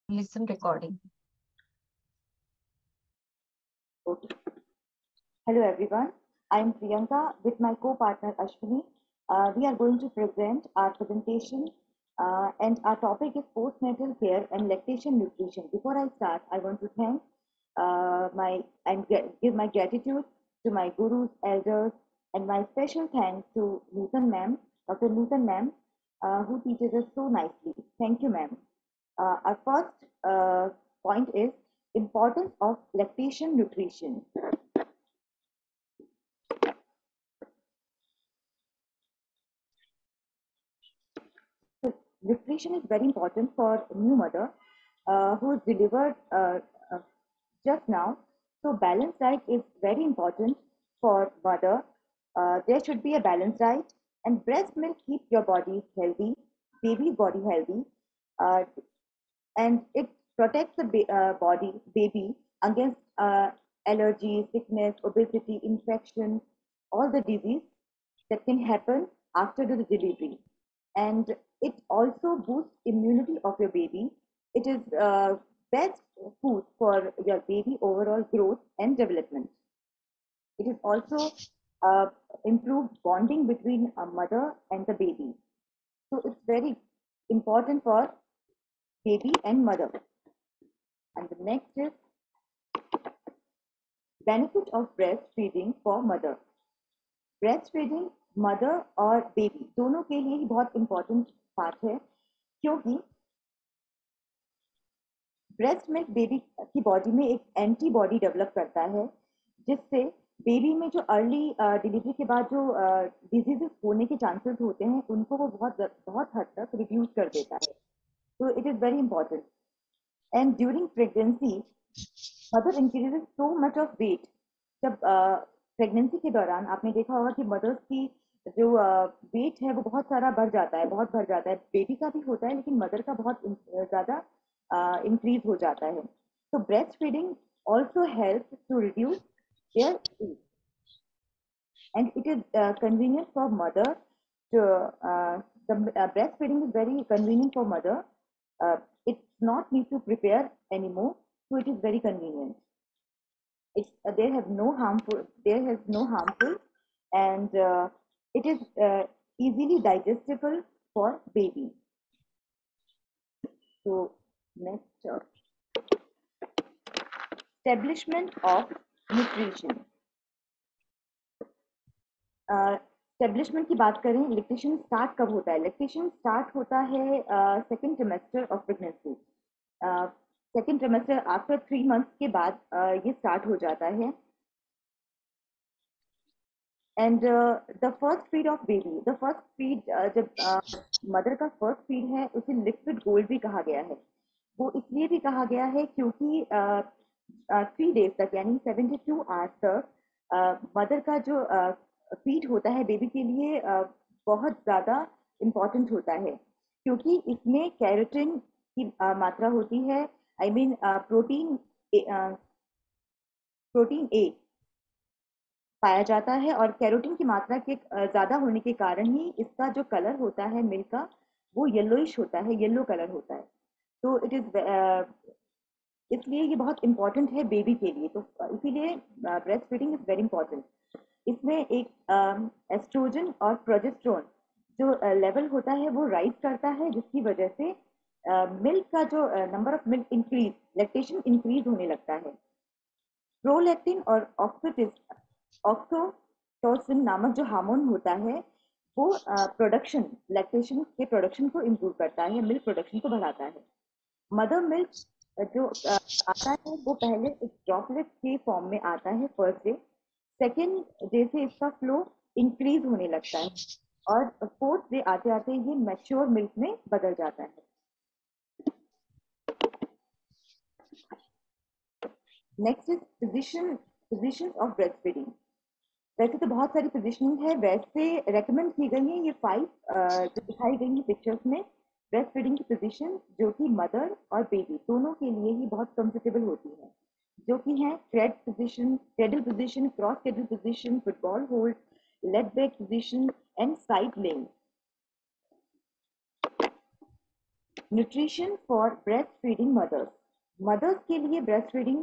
Listen recording. Okay. Hello everyone. I am Priyanka with my co-partner Ashwini. We are going to present our presentation and our topic is postnatal care and lactation nutrition. Before I start, I want to thank give my gratitude to my gurus, elders, and my special thanks to Nutan ma'am, Dr. Nutan ma'am, who teaches us so nicely. Thank you, ma'am. Our first point is importance of lactation nutrition. So nutrition is very important for new mother who is delivered uh, just now. So balanced diet is very important for mother. There should be a balanced diet, and breast milk keeps your body healthy, baby's body healthy, uh, and it protects the baby against allergy, sickness, obesity, infection, all the disease that can happen after the delivery. And it also boosts immunity of your baby. It is best food for your baby overall growth and development. It is also uh, improved bonding between a mother and the baby. So it's very important for baby and mother. And the next is benefit of breastfeeding for mother. Breast mother और baby दोनों के लिए ही बहुत important part है क्योंकि breast milk baby की body में एक एंटीबॉडी डेवलप करता है जिससे बेबी में जो अर्ली डिलीवरी के बाद जो डिजीजेस होने के चांसेस होते हैं उनको वो बहुत हद तक रिड्यूस कर देता है तो it is very important and during pregnancy mother increases so much of weight जब प्रेगनेंसी के दौरान आपने देखा होगा कि मदर्स की जो वेट है वो बहुत सारा बढ़ जाता है बहुत बढ़ जाता है बेबी का भी होता है लेकिन मदर का बहुत ज़्यादा इंक्रीज हो जाता है तो breast feeding also help to reduce their weight and it is convenient for mother to the breastfeeding is very convenient for mother it's not need to prepare anymore so it is very convenient it's there has no harmful and it is easily digestible for baby so next establishment of nutrition establishment की बात करें lactation start कब होता है lactation start होता है second trimester of pregnancy second trimester after 3 months के बाद ये स्टार्ट हो जाता है and the first feed of baby the first feed जब मदर का फर्स्ट फीड है उसे लिक्विड गोल्ड भी कहा गया है वो इसलिए भी कहा गया है क्योंकि 3 डेज तक यानी 72 आवर्स तक मदर का जो फीड होता है बेबी के लिए बहुत ज़्यादा इम्पॉर्टेंट होता है क्योंकि इसमें कैरोटीन की मात्रा होती है आई मीन प्रोटीन ए पाया जाता है और कैरोटीन की मात्रा के ज़्यादा होने के कारण ही इसका जो कलर होता है मिल्क का वो येलोइश होता है येलो कलर होता है तो इट इज़ इसलिए ये बहुत इंपॉर्टेंट है बेबी के लिए तो इसीलिए breast feeding is very important इसमें एक एस्ट्रोजन और प्रोजेस्ट्रोन जो लेवल होता है वो राइज करता है जिसकी वजह से मिल्क का जो number of milk increase lactation increase होने लगता है प्रोलैक्टिन और ऑक्सीटोसिन नामक जो हार्मोन होता है वो प्रोडक्शन लैक्टेशन के प्रोडक्शन को इम्प्रूव करता है मिल्क प्रोडक्शन को बढ़ाता है मदर मिल्क जो आता है वो पहले एक ड्रॉपलेट के फॉर्म में आता है फर्स्ट डे सेकेंड डे से इसका फ्लो इंक्रीज होने लगता है और फोर्थ डे आते आते ये मैच्योर मिल्क में बदल जाता है next is position of breast feeding वैसे तो बहुत सारी पोजिशनिंग है वैसे रेकमेंड की गई है ये 5 जो दिखाई गई है पिक्चर्स में ब्रेस्ट फीडिंग की पोजीशन जो कि मदर और बेबी दोनों के लिए ही बहुत कंफर्टेबल होती है जो कि है cradle position cross cradle position football hold leg back position and side lying nutrition for breast feeding mothers. Mothers के लिए ब्रेस्ट फीडिंग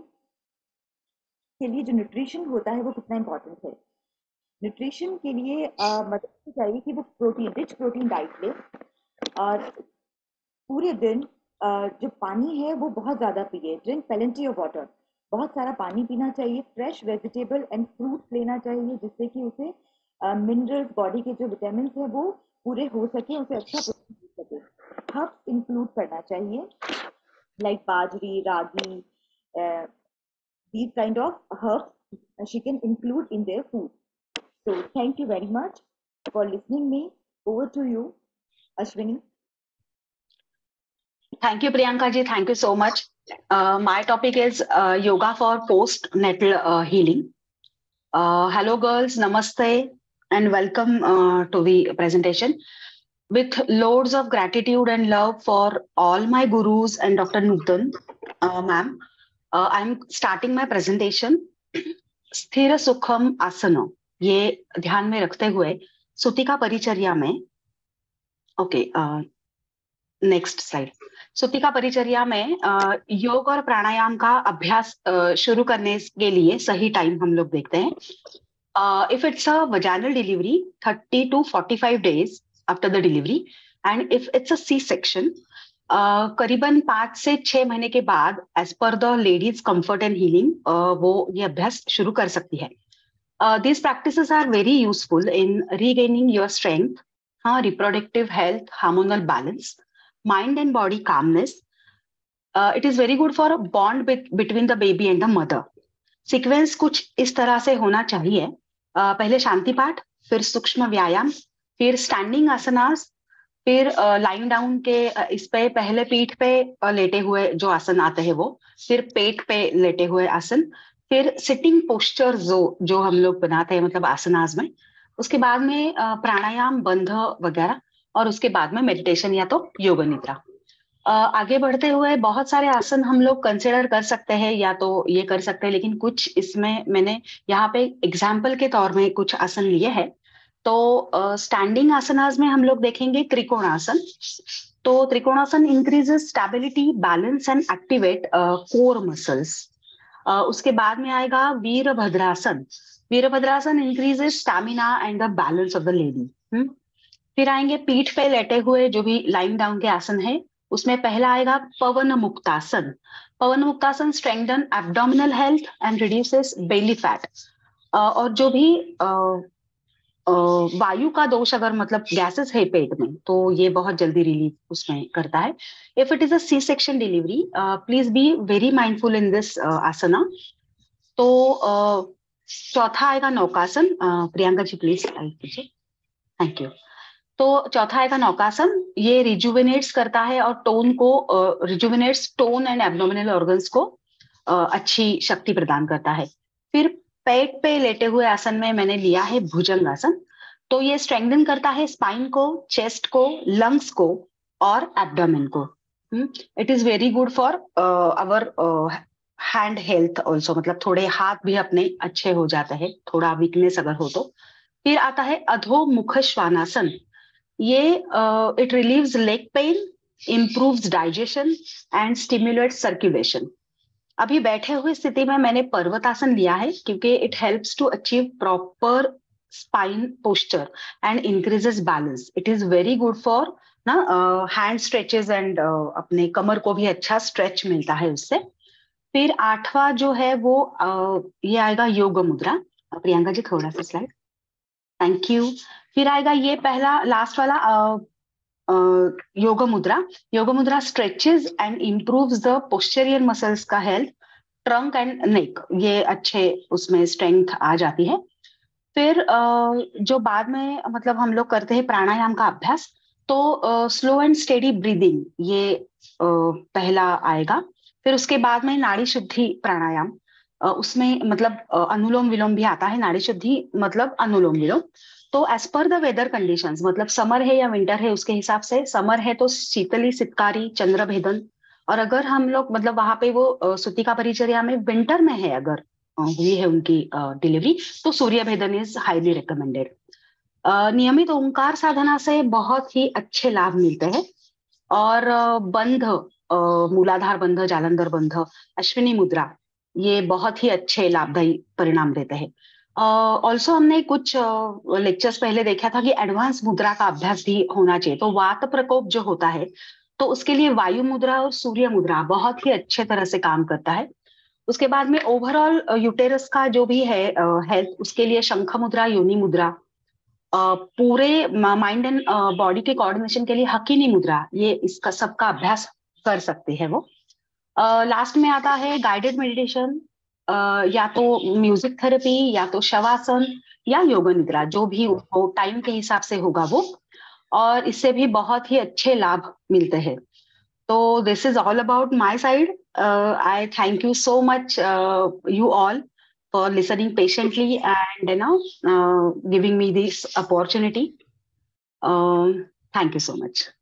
के लिए जो न्यूट्रिशन होता है वो कितना इंपॉर्टेंट है। न्यूट्रिशन के लिए मदर को चाहिए कि वो प्रोटीन रिच प्रोटीन डाइट ले, और पूरे दिन जो पानी है वो बहुत ज़्यादा पिए। ड्रिंक पेलेंटी ऑफ वाटर, बहुत सारा पानी पीना चाहिए। फ्रेश वेजिटेबल एंड फ्रूट्स लेना चाहिए जिससे कि उसे मिनरल्स, बॉडी के जो विटामिन है वो पूरे हो सके, उसे अच्छा प्रोटीन मिल सके। हर्ब्स इंक्लूड करना चाहिए, लाइक बाजरी, रागी, these kind of herbs she can include in their food. So thank you very much for listening me. Over to you, Ashwini. Thank you, Priyanka ji. Thank you so much. My topic is yoga for postnatal healing. Hello, girls. Namaste and welcome to the presentation. With loads of gratitude and love for all my gurus and Dr. Nutan, ma'am, I'm starting my presentation. स्थिर सुखम आसन, ये ध्यान में रखते हुए सुतिका परिचर्या में, ओके, नेक्स्ट स्लाइड। सुतिका परिचर्या में योग और प्राणायाम का अभ्यास शुरू करने के लिए सही टाइम हम लोग देखते हैं। If it's a vaginal delivery 30 to 45 days after the delivery, and if it's a C section करीबन 5 से 6 महीने के बाद, as per the ladies comfort and healing, वो ये अभ्यास शुरू कर सकती है। These practices are very useful in regaining your strength, reproductive health, hormonal balance, mind and body calmness. It is very good for a bond between the baby and the mother. Sequence कुछ इस तरह से होना चाहिए, पहले शांति पाठ, फिर सूक्ष्म व्यायाम, फिर स्टैंडिंग आसनास, फिर लाइन डाउन के इस पे पहले पीठ पे लेटे हुए जो आसन आते हैं वो, फिर पेट पे लेटे हुए आसन, फिर सिटिंग पोस्चर जो हम लोग बनाते हैं मतलब आसनास में, उसके बाद में प्राणायाम, बंध वगैरह, और उसके बाद में मेडिटेशन या तो योग निद्रा। आगे बढ़ते हुए बहुत सारे आसन हम लोग कंसिडर कर सकते हैं या तो ये कर सकते हैं, लेकिन कुछ इसमें मैंने यहाँ पे एग्जाम्पल के तौर में कुछ आसन लिए हैं। तो स्टैंडिंग आसनास में हम लोग देखेंगे त्रिकोणासन। तो trikonasana increases stability, balance and activate core muscles. उसके बाद में आएगा virabhadrasana. Virabhadrasana increases stamina and the balance of the lady. फिर आएंगे पीठ पे लेटे हुए जो भी लाइन डाउन के आसन है, उसमें पहला आएगा pawan muktasana. Pawan muktasana strengthen abdominal health and reduces belly fat. और जो भी वायु का दोष अगर मतलब गैसेस है पेट में, तो ये बहुत जल्दी रिलीफ उसमें करता है। If it is a C section delivery, please be very mindful in this asana. तो चौथा आएगा नौकासन। प्रियंका जी प्लीज टाइप कीजिए, थैंक यू। तो चौथा आएगा नौकासन, ये रिजुविनेट्स करता है और टोन को rejuvenates tone and abdominal organs को अच्छी शक्ति प्रदान करता है। फिर पेट पे लेटे हुए आसन में मैंने लिया है भुजंग आसन। तो ये स्ट्रेंथन करता है स्पाइन को, चेस्ट को, लंग्स को और एब्डोमेन को। It is very good for our hand health also, मतलब थोड़े हाथ भी अपने अच्छे हो जाते हैं, थोड़ा वीकनेस अगर हो तो। फिर आता है अधोमुख श्वानासन। ये it relieves leg pain, improves digestion and stimulates circulation. अभी बैठे हुए स्थिति में मैंने पर्वतासन लिया है क्योंकि it helps to achieve proper spine posture and increases balance. It is very good for ना हैंड स्ट्रेचेस एंड अपने कमर को भी अच्छा स्ट्रेच मिलता है उससे। फिर आठवां जो है वो ये आएगा योग मुद्रा। प्रियंका जी थोड़ा सा स्लाइड, थैंक यू। फिर आएगा ये पहला लास्ट वाला योग मुद्रा। योग मुद्रा stretches and improves the posterior muscles का हेल्थ, ट्रंक एंड नेक, ये अच्छे उसमें स्ट्रेंथ आ जाती है। फिर जो बाद में मतलब हम लोग करते हैं प्राणायाम का अभ्यास, तो स्लो एंड स्टेडी ब्रीदिंग, ये पहला आएगा। फिर उसके बाद में नाड़ी शुद्धि प्राणायाम, उसमें मतलब अनुलोम विलोम भी आता है। नाड़ी शुद्धि मतलब अनुलोम विलोम। तो as per the weather conditions, मतलब समर है या विंटर है उसके हिसाब से, समर है तो शीतली सितकारी चंद्र भेदन, और अगर हम लोग मतलब वहां पे वो सुतिका परिचर्या में विंटर में है अगर हुई है उनकी डिलीवरी, तो सूर्य भेदन इज हाईली रिकमेंडेड। नियमित ओंकार साधना से बहुत ही अच्छे लाभ मिलते हैं। और बंध, मूलाधार बंध, जालंधर बंध, अश्विनी मुद्रा, ये बहुत ही अच्छे लाभदायी परिणाम देते हैं। ऑल्सो हमने कुछ लेक्चर्स पहले देखा था कि एडवांस मुद्रा का अभ्यास भी होना चाहिए। तो वात प्रकोप जो होता है तो उसके लिए वायु मुद्रा और सूर्य मुद्रा बहुत ही अच्छे तरह से काम करता है। उसके बाद में ओवरऑल यूटेरस का जो भी है हेल्थ, उसके लिए शंख मुद्रा, योनि मुद्रा, पूरे माइंड एंड बॉडी के कोऑर्डिनेशन के लिए हकीनी मुद्रा, ये इसका सबका अभ्यास कर सकते हैं वो। लास्ट में आता है गाइडेड मेडिटेशन, या तो म्यूजिक थेरेपी, या तो शवासन, या योग निद्रा, जो भी हो टाइम के हिसाब से होगा वो। और इससे भी बहुत ही अच्छे लाभ मिलते हैं। तो this is all about my side. I thank you so much, you all, for listening patiently and giving me this opportunity. Thank you so much.